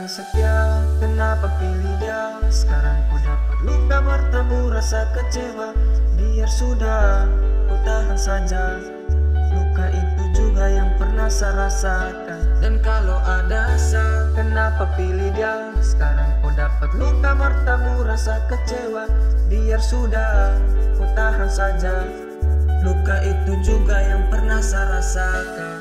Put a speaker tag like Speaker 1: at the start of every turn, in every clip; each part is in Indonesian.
Speaker 1: yang setia, kenapa pilih dia? Sekarang ku dapat luka bertemu rasa kecewa. Biar sudah, ku tahan saja. Luka itu juga yang pernah saya rasakan. Dan kalau ada asa, kenapa pilih dia? Sekarang ku dapat luka bertemu rasa kecewa. Biar sudah, ku tahan saja. Luka itu juga yang pernah saya rasakan.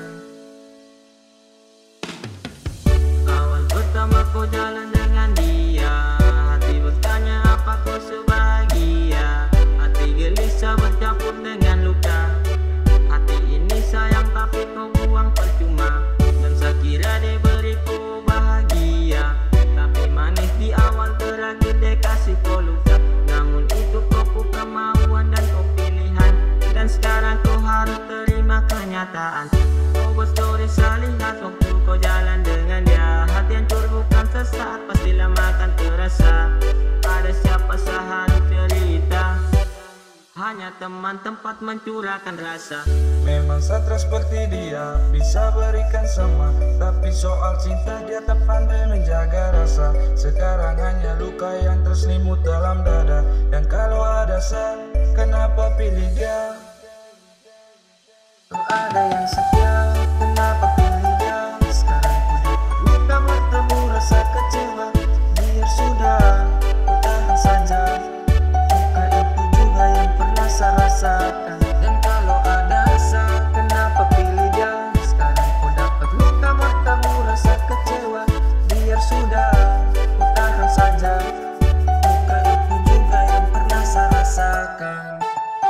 Speaker 2: Pertama kau jalan dengan dia, hati bertanya apa kau sebahagia. Hati gelisah bercampur dengan luka. Hati ini sayang tapi kau buang percuma. Dan saya kira dia beriku bahagia, tapi manis di awal terakhir dia kasih kau luka. Namun itu kau kemauan dan kau pilihan. Dan sekarang kau harus terima kenyataan. Kau berstory lihat waktu kau jalan dengan dia. Hati hancur bukan sesaat, pastilah makan terasa. Ada siapa sehari cerita, hanya teman tempat mencurahkan rasa.
Speaker 1: Memang satra seperti dia bisa berikan semua, tapi soal cinta dia tak pandai menjaga rasa. Sekarang hanya luka yang terselimut dalam dada. Dan kalau ada kenapa pilih dia? Kau ada yang setia, kenapa pilih dia? Sekarang ku dapat luka bertemu rasa kecewa. Biar sudah, ku tahan saja. Luka itu juga yang pernah saya rasakan. Dan kalau ada kenapa pilih dia? Sekarang ku dapat luka bertemu rasa kecewa. Biar sudah, ku tahan saja. Luka itu juga yang pernah saya rasakan.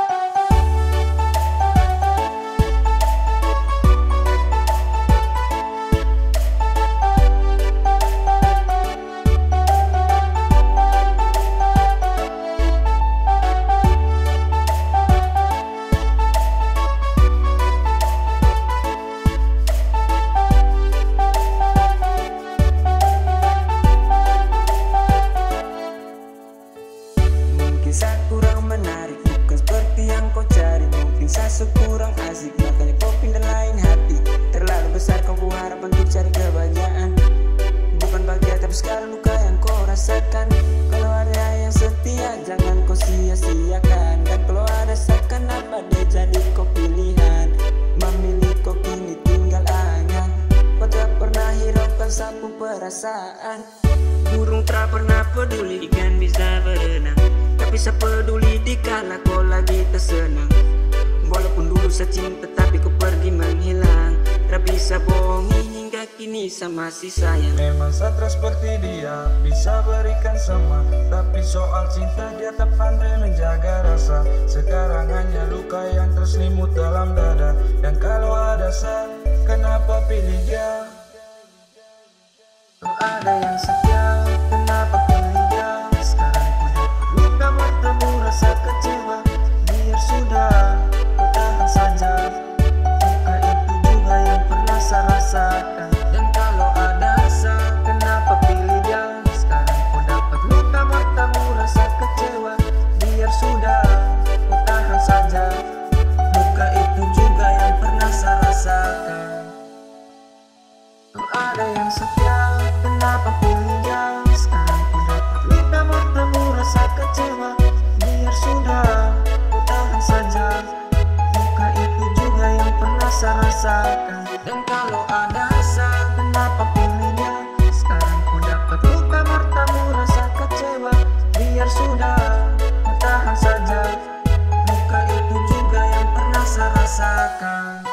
Speaker 2: Mungkin saya kurang menarik, bukan seperti yang kau cari. Mungkin saya kurang asik, makanya kau pindah lain hati. Terlalu besar kau harap untuk cari kebahagiaan. Bukan bahagia tapi sekarang luka yang kau rasakan. Kalau ada yang setia jangan kau sia-siakan. Dan kalau ada kenapa dia jadi kau pilihan. Memilih kau kini tinggal angan. Kau tak pernah hiraukan sapu perasaan. Burung tak pernah peduli ikan bisa berenang, tapi saya peduli dikala kau lagi tersenang. Walaupun dulu saya cinta tapi kau pergi menghilang. Tak bisa bohongi hingga kini saya masih sayang.
Speaker 1: Memang satra seperti dia bisa berikan semua, tapi soal cinta dia tak pandai menjaga rasa. Sekarang hanya luka yang terselimut dalam dada. Dan kalau ada kenapa pilih dia? Kau ada yang setia, kenapa pilih dia? Sekarang ku dapat luka bertemu rasa kecewa. Biar sudah, ku tahan saja. Luka itu juga yang pernah saya rasakan. Dan kalau ada kenapa pilih dia? Sekarang ku dapat luka bertemu rasa kecewa. Biar sudah, ku tahan saja. Luka itu juga yang pernah saya rasakan. Kau ada yang setia, kenapa pilih dia? Sekarang ku dapat luka bertemu rasa kecewa. Biar sudah, ku tahan saja. Luka itu juga yang pernah saya rasakan. Dan kalau ada kenapa pilih dia? Sekarang ku dapat luka bertemu rasa kecewa. Biar sudah, ku tahan saja. Luka itu juga yang pernah saya rasakan.